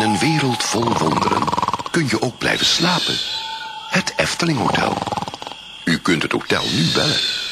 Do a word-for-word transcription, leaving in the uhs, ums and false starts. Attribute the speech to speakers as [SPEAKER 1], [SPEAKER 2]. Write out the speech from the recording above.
[SPEAKER 1] een wereld vol wonderen kun je ook blijven slapen. Het Efteling Hotel. U kunt het hotel nu bellen.